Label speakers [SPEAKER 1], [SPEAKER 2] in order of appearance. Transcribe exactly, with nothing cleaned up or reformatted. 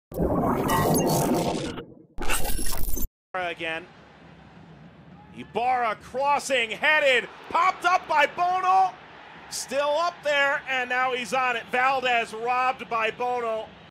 [SPEAKER 1] Again. Ibarra crossing, headed, popped up by Bono. Still up there, and now he's on it. Valdez robbed by Bono.